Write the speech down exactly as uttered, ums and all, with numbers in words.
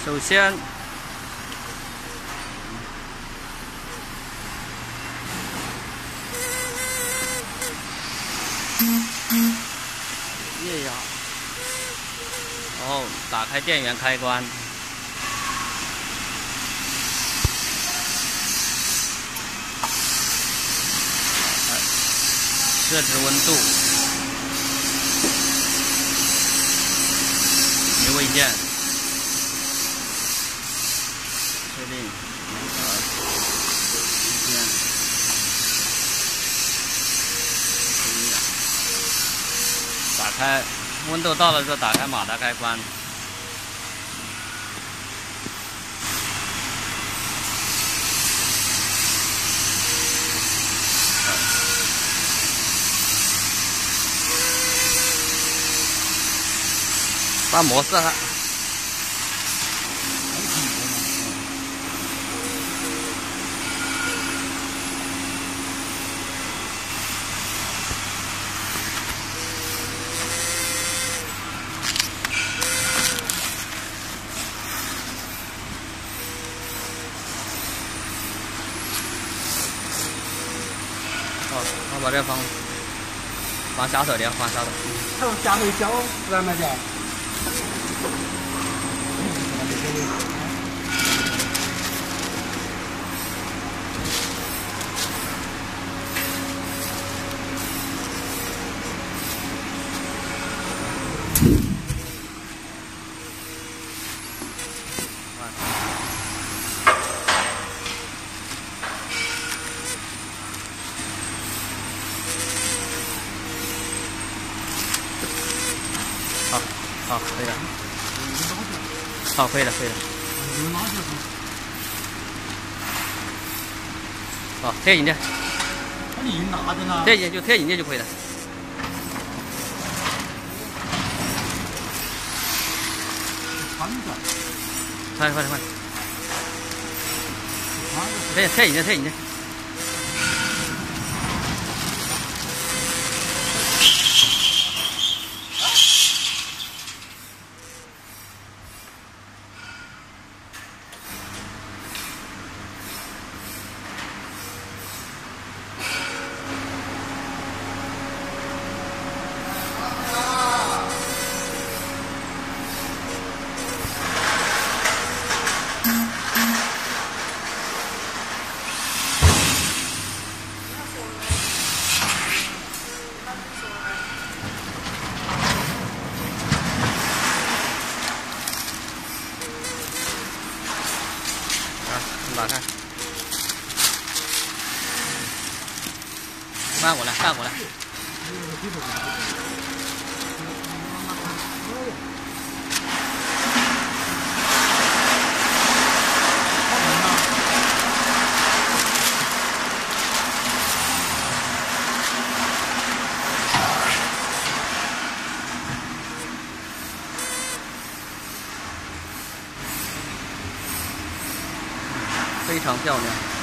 首先，液压，然后打开电源开关，设置温度，移位键。 确定，啊，时间，打开，温度到了之后打开马达开关，换模式了。 哦，我把这放放下头的，放下头。 还有下头胶，不然买的。 好，好，可以了。好，可以了，可以了。好，贴引键。 那你拿着呢？ 贴引就贴引键就可以了。 穿着。 快快点快！贴贴引键，贴引键。 打开，翻过来，翻过来。非常漂亮。